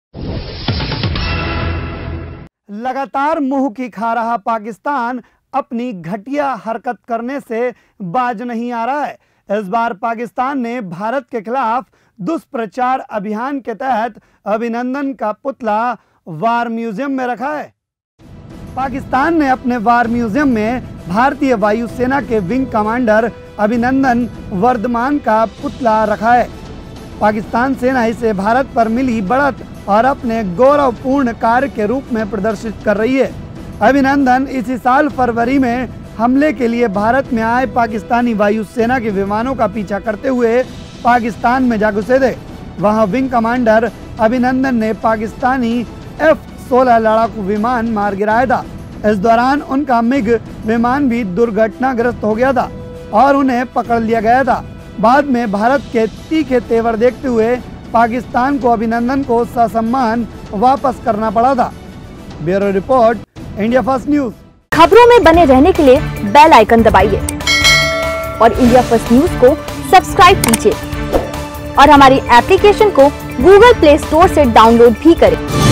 लगातार मुंह की खा रहा पाकिस्तान अपनी घटिया हरकत करने से बाज नहीं आ रहा है। इस बार पाकिस्तान ने भारत के खिलाफ दुष्प्रचार अभियान के तहत अभिनंदन का पुतला वार म्यूजियम में रखा है। पाकिस्तान ने अपने वार म्यूजियम में भारतीय वायुसेना के विंग कमांडर अभिनंदन वर्धमान का पुतला रखा है। पाकिस्तान सेना इसे भारत पर मिली बढ़त और अपने गौरवपूर्ण कार्य के रूप में प्रदर्शित कर रही है। अभिनंदन इसी साल फरवरी में हमले के लिए भारत में आए पाकिस्तानी वायुसेना के विमानों का पीछा करते हुए पाकिस्तान में जा घुसे थे। वहां विंग कमांडर अभिनंदन ने पाकिस्तानी F-16 लड़ाकू विमान मार गिराया था। इस दौरान उनका मिग विमान भी दुर्घटनाग्रस्त हो गया था और उन्हें पकड़ लिया गया था। बाद में भारत के तीखे तेवर देखते हुए पाकिस्तान को अभिनंदन को ससम्मान वापस करना पड़ा था। Bureau report, India first news. खबरों में बने रहने के लिए बेल आइकन दबाइए और इंडिया फर्स्ट न्यूज को सब्सक्राइब कीजिए और हमारी एप्लीकेशन को गूगल प्ले स्टोर से डाउनलोड भी करें।